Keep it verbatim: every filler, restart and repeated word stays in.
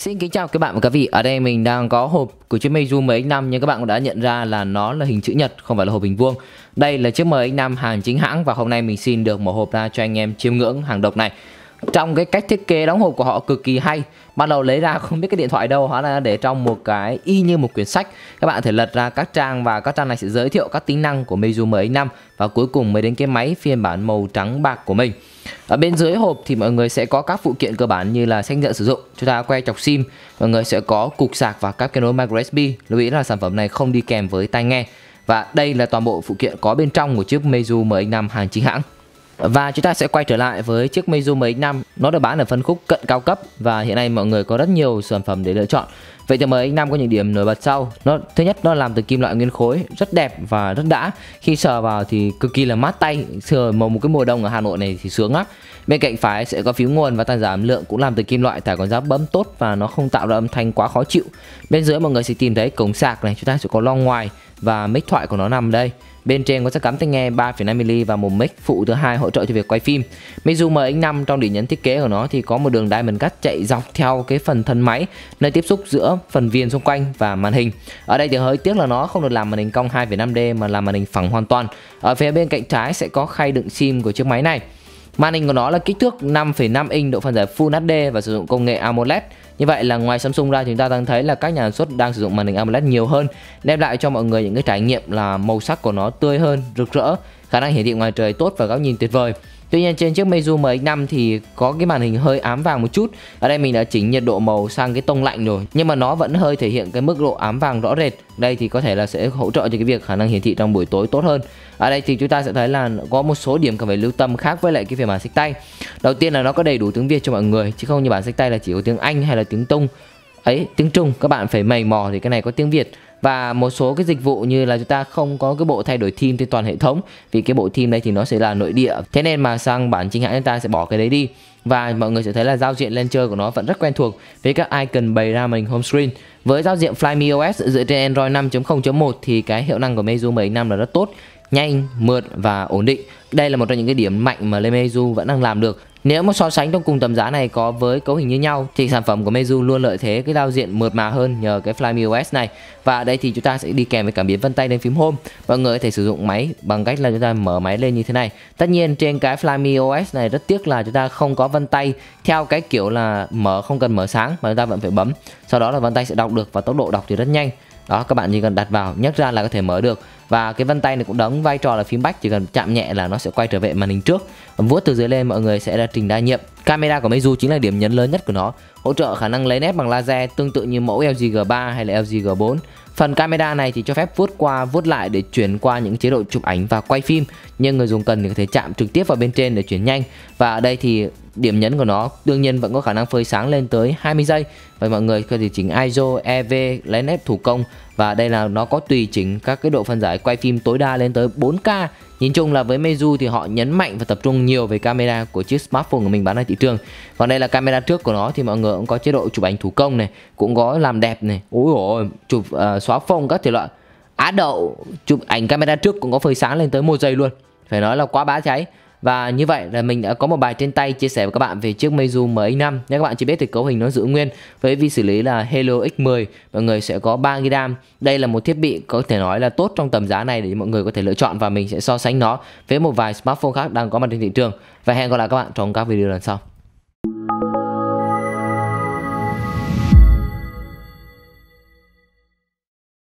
Xin kính chào các bạn và các vị. Ở đây mình đang có hộp của chiếc Meizu em ích năm, nhưng các bạn cũng đã nhận ra là nó là hình chữ nhật, không phải là hộp hình vuông. Đây là chiếc em ích năm hàng chính hãng và hôm nay mình xin được mở hộp ra cho anh em chiêm ngưỡng hàng độc này. Trong cái cách thiết kế đóng hộp của họ cực kỳ hay. Ban đầu lấy ra không biết cái điện thoại đâu, hóa là để trong một cái y như một quyển sách. Các bạn có thể lật ra các trang và các trang này sẽ giới thiệu các tính năng của Meizu em ích năm và cuối cùng mới đến cái máy phiên bản màu trắng bạc của mình. Ở bên dưới hộp thì mọi người sẽ có các phụ kiện cơ bản như là xác nhận sử dụng, chúng ta que chọc sim, mọi người sẽ có cục sạc và các kết nối micro ét bê. Lưu ý là sản phẩm này không đi kèm với tai nghe. Và đây là toàn bộ phụ kiện có bên trong của chiếc Meizu em ích năm hàng chính hãng. Và chúng ta sẽ quay trở lại với chiếc Meizu em ích năm. Nó được bán ở phân khúc cận cao cấp và hiện nay mọi người có rất nhiều sản phẩm để lựa chọn. Vậy thì em ích năm có những điểm nổi bật sau. Nó thứ nhất, nó làm từ kim loại nguyên khối, rất đẹp và rất đã. Khi sờ vào thì cực kỳ là mát tay. Sờ một cái mùa đông ở Hà Nội này thì sướng lắm. Bên cạnh phải sẽ có phím nguồn và tăng giảm âm lượng cũng làm từ kim loại, tải còn giá bấm tốt và nó không tạo ra âm thanh quá khó chịu. Bên dưới mọi người sẽ tìm thấy cổng sạc này, chúng ta sẽ có loa ngoài và mic thoại của nó nằm đây. Bên trên có sẽ cắm tai nghe ba phẩy năm mi-li-mét và một mic phụ thứ hai hỗ trợ cho việc quay phim. Meizu em ích năm trong điểm nhấn thiết kế của nó thì có một đường diamond cut chạy dọc theo cái phần thân máy, nơi tiếp xúc giữa phần viền xung quanh và màn hình. Ở đây thì hơi tiếc là nó không được làm màn hình cong hai phẩy năm D mà là màn hình phẳng hoàn toàn. Ở phía bên cạnh trái sẽ có khay đựng sim của chiếc máy này. Màn hình của nó là kích thước năm phẩy năm inch, độ phân giải Full hát đê và sử dụng công nghệ AMOLED. Như vậy là ngoài Samsung ra, chúng ta đang thấy là các nhà sản xuất đang sử dụng màn hình AMOLED nhiều hơn, đem lại cho mọi người những cái trải nghiệm là màu sắc của nó tươi hơn, rực rỡ, khả năng hiển thị ngoài trời tốt và góc nhìn tuyệt vời. Tuy nhiên trên chiếc Meizu em ích năm thì có cái màn hình hơi ám vàng một chút. Ở đây mình đã chỉnh nhiệt độ màu sang cái tông lạnh rồi, nhưng mà nó vẫn hơi thể hiện cái mức độ ám vàng rõ rệt. Đây thì có thể là sẽ hỗ trợ cho cái việc khả năng hiển thị trong buổi tối tốt hơn. Ở đây thì chúng ta sẽ thấy là có một số điểm cần phải lưu tâm khác với lại cái phiên bản xách tay. Đầu tiên là nó có đầy đủ tiếng Việt cho mọi người, chứ không như bản xách tay là chỉ có tiếng Anh hay là tiếng Trung. Ấy, tiếng Trung các bạn phải mày mò thì cái này có tiếng Việt. Và một số cái dịch vụ như là chúng ta không có cái bộ thay đổi theme trên toàn hệ thống, vì cái bộ theme đây thì nó sẽ là nội địa, thế nên mà sang bản chính hãng chúng ta sẽ bỏ cái đấy đi. Và mọi người sẽ thấy là giao diện lên chơi của nó vẫn rất quen thuộc với các icon bày ra màn hình home screen. Với giao diện Flyme ô ét dựa trên Android năm chấm không chấm một thì cái hiệu năng của Meizu em ích năm là rất tốt, nhanh, mượt và ổn định. Đây là một trong những cái điểm mạnh mà Meizu vẫn đang làm được. Nếu mà so sánh trong cùng tầm giá này có với cấu hình như nhau thì sản phẩm của Meizu luôn lợi thế cái giao diện mượt mà hơn nhờ cái Flyme ô ét này. Và ở đây thì chúng ta sẽ đi kèm với cảm biến vân tay lên phím home. Mọi người có thể sử dụng máy bằng cách là chúng ta mở máy lên như thế này. Tất nhiên trên cái Flyme ô ét này rất tiếc là chúng ta không có vân tay theo cái kiểu là mở không cần mở sáng mà chúng ta vẫn phải bấm. Sau đó là vân tay sẽ đọc được và tốc độ đọc thì rất nhanh. Đó, các bạn chỉ cần đặt vào nhấc ra là có thể mở được. Và cái vân tay này cũng đóng vai trò là phím back, chỉ cần chạm nhẹ là nó sẽ quay trở về màn hình trước. Vuốt từ dưới lên mọi người sẽ là trình đa nhiệm. Camera của Meizu chính là điểm nhấn lớn nhất của nó, hỗ trợ khả năng lấy nét bằng laser tương tự như mẫu L G G ba hay là L G G bốn. Phần camera này thì cho phép vuốt qua vuốt lại để chuyển qua những chế độ chụp ảnh và quay phim, nhưng người dùng cần thì có thể chạm trực tiếp vào bên trên để chuyển nhanh. Và ở đây thì điểm nhấn của nó đương nhiên vẫn có khả năng phơi sáng lên tới hai mươi giây. Và mọi người có thể chỉnh i ét o, E V, lấy nét thủ công. Và đây là nó có tùy chỉnh các cái độ phân giải quay phim tối đa lên tới bốn K. Nhìn chung là với Meizu thì họ nhấn mạnh và tập trung nhiều về camera của chiếc smartphone của mình bán ra thị trường. Còn đây là camera trước của nó thì mọi người cũng có chế độ chụp ảnh thủ công này, cũng có làm đẹp này. Ôi ôi, chụp uh, xóa phông các thể loại. Á đậu, chụp ảnh camera trước cũng có phơi sáng lên tới một giây luôn. Phải nói là quá bá cháy. Và như vậy là mình đã có một bài trên tay chia sẻ với các bạn về chiếc Meizu em ích năm. Nếu các bạn chỉ biết thì cấu hình nó giữ nguyên với vi xử lý là Helio X mười, mọi người sẽ có ba gi ga bai RAM. Đây là một thiết bị có thể nói là tốt trong tầm giá này để mọi người có thể lựa chọn, và mình sẽ so sánh nó với một vài smartphone khác đang có mặt trên thị trường. Và hẹn gặp lại các bạn trong các video lần sau.